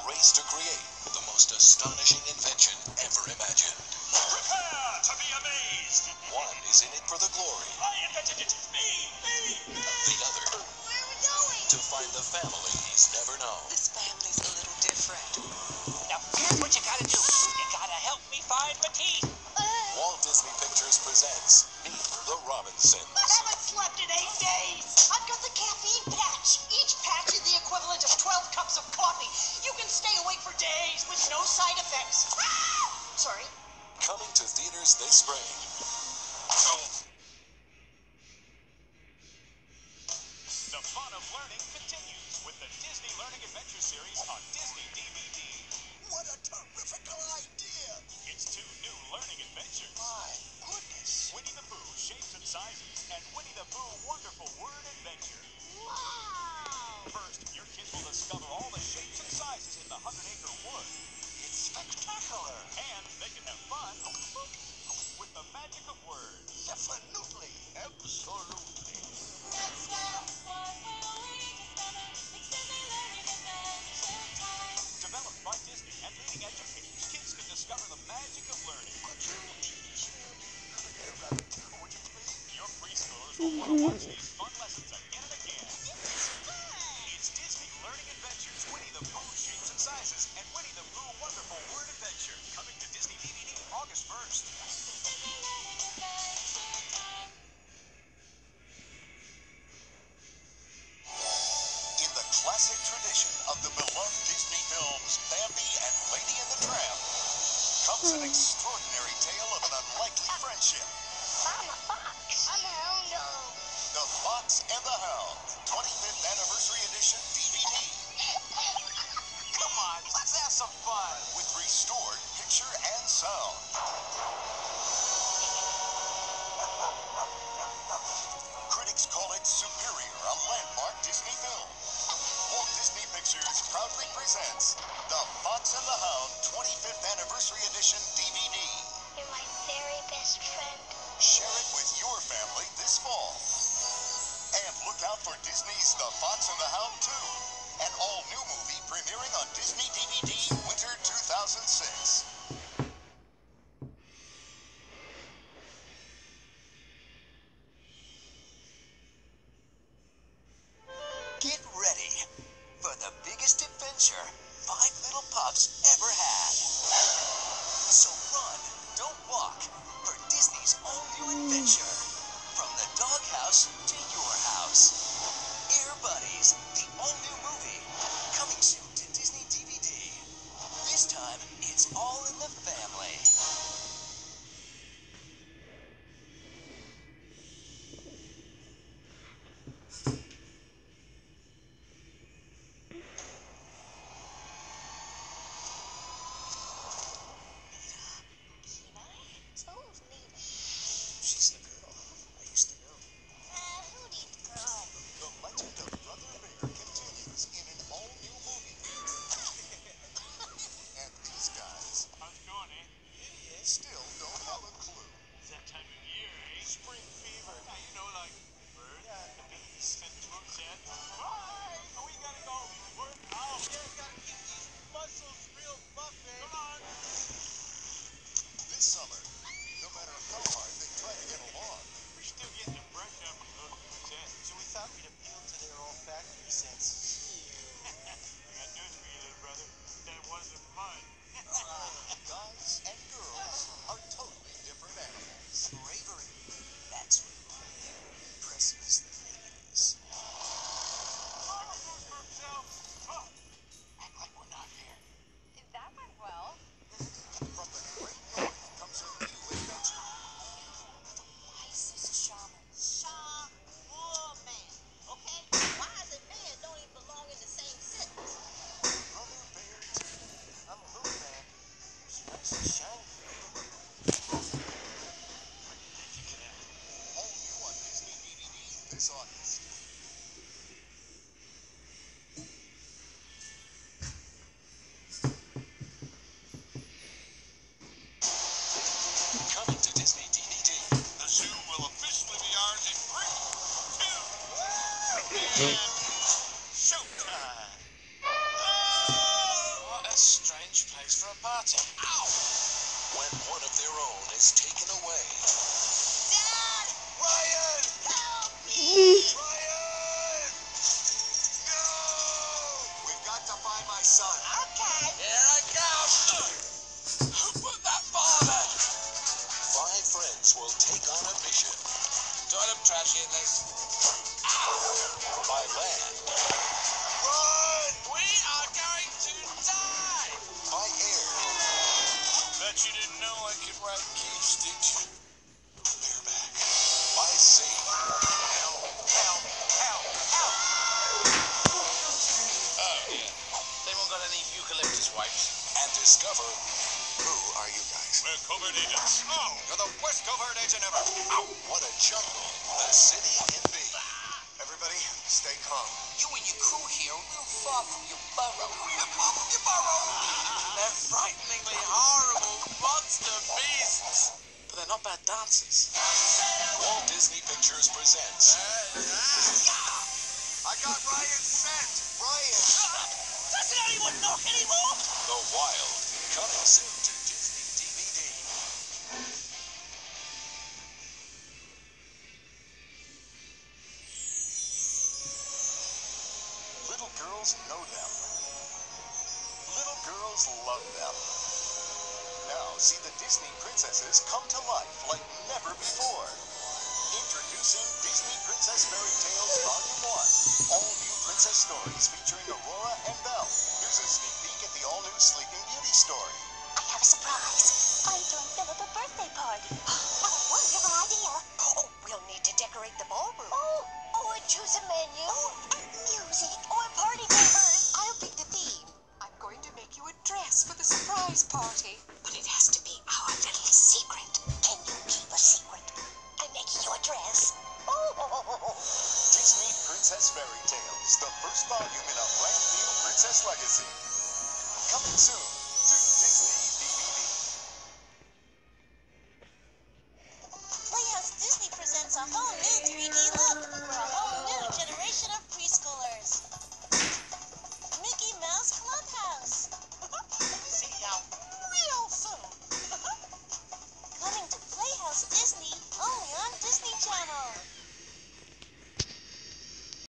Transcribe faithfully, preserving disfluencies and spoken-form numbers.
race to create the most astonishing invention ever imagined. Prepare to be amazed! One is in it for the glory. I invented it! Me! Me! Me! The other, Where are we going? to find the family he's never known. This family's a little different. Now, here's what you gotta do. You gotta help me find my teeth. Walt Disney Pictures presents Meet the Robinsons. I haven't slept in eight days. I've got the caffeine patch. Each patch is the equivalent of twelve cups of coffee. You can stay awake for days with no side effects. Ah! Sorry. Coming to theaters this spring. The fun of learning continues with the Disney Learning Adventure series on Disney D V D. What a terrifical idea! It's two new learning adventures. My goodness! Winnie the Pooh Shapes and Sizes and Winnie the Pooh Wonderful Word Adventure. Wow. First, your kids will discover all the shapes and sizes in the Hundred Acre Wood. It's spectacular! And they can have fun with the magic of words. Definitely! Absolutely! Let's go, what will we discover? It's Disney Learning Adventure time. Developed by Disney and leading educators, kids can discover the magic of learning. Could you teach him how to get a rabbit tail, would you please? Your preschoolers will want to watch these fun lessons again and again. It's Disney Learning Adventures, Winnie the Pooh Shapes and Sizes, and Winnie the Pooh Wonderful Word Adventure. Coming to Disney D V D August first. It's Disney Learning Adventure time. In the classic tradition of the beloved Disney films Bambi and Lady and the Tramp comes an extraordinary tale of an unlikely friendship. I'm a fox. I'm a hound. The Fox and the Hound, twenty-fifth Anniversary Edition D V D. Come on, let's have some fun. With restored picture and sound. Critics call it superior, a landmark Disney film. Walt Disney Pictures proudly presents The Fox and the Hound twenty-fifth Anniversary Edition D V D. You're my very best friend. Share it with your family this fall. And look out for Disney's The Fox and the Hound two, an all-new movie premiering on Disney D V D Winter two thousand six. Get ready for the biggest adventure five little pups ever had. So run, don't walk, for Disney's all-new adventure. From the doghouse to your house. Air Buddies, the all-new movie, coming soon to Disney D V D. This time, it's all in the family. She's the girl I used to know. Uh, who needs girl? The legend of Brother Bear continues in an all-new movie. And these guys, How's it going, eh? strange place for a party. Ow! When one of their own is taken away, Dad! Ryan! Help Mm. Ryan! No! We've got to find my son. Okay. Here I come! Who put that bar there? five friends will take on a mission Toilet trashy in this. by land, Run! We are going to die! by air, Bet you didn't know I could write keys, did you? bareback, by sea, Help, help, help, help! Oh, yeah. They won't got any eucalyptus wipes. and discover Who are you guys? We're covert agents. Oh, You're the worst covert agent ever. what a jungle the city can be. Everybody, stay calm. You and your crew here are a little far from your burrow. Off of your burrow! they're frighteningly horrible monster beasts. But they're not bad dancers. Walt Disney Pictures presents I got Ryan's scent. Ryan! Doesn't anyone knock anymore? The Wild, coming soon to Disney D V D. Little girls know them. Little girls love them. Now see the Disney princesses come to life like never before. Introducing Disney Princess Fairy Tales Volume one. All new princess stories featuring Aurora and Belle. Here's a sneak peek at the all-new Sleeping Beauty story. I have a surprise. I'm throwing Philip a birthday party. What a wonderful idea. Oh, we'll need to decorate the ballroom. Oh, or choose a menu. Oh, and music. Or party favors. I'll pick the theme. I'm going to make you a dress for the surprise party. But it has to be our little secret. Can you keep a secret? I'm making you a dress. Oh, Disney Princess Fairy Tales, the first volume in a brand new princess legacy. Coming soon